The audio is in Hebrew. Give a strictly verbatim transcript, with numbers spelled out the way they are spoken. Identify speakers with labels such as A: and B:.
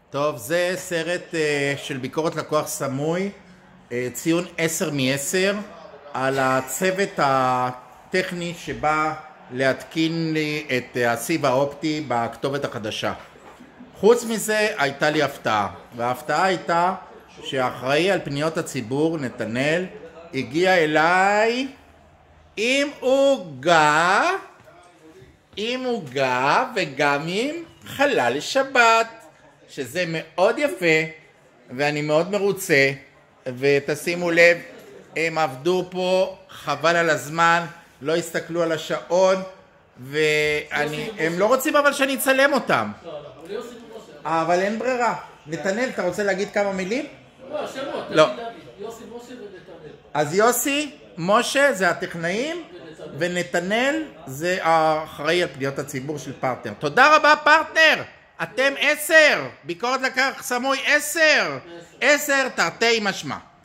A: טוב, זה סרט uh, של ביקורת לקוח סמוי, uh, ציון עשר מעשר, על הצוות הטכני שבא להתקין לי את הסיב האופטי בכתובת החדשה. חוץ מזה הייתה לי הפתעה, וההפתעה הייתה שאחראי על פניות הציבור, נתנאל, הגיע אליי עם עוגה, עם עוגה וגם עם חלל שבת, שזה מאוד יפה ואני מאוד מרוצה. ותשימו לב, הם עבדו פה חבל על הזמן, לא הסתכלו על השעון, והם לא רוצים אבל שאני אצלם אותם, אבל אין ברירה. נתנאל, אתה רוצה להגיד כמה מילים?
B: לא, שמות,
A: לא.
B: יוסי, משה ונתנאל.
A: אז יוסי, משה זה הטכנאים, ונתנאל זה האחראי על פניות הציבור של פרטנר. תודה רבה פרטנר, אתם עשר, ביקורת לקוח סמוי עשר, עשר תרתי משמע.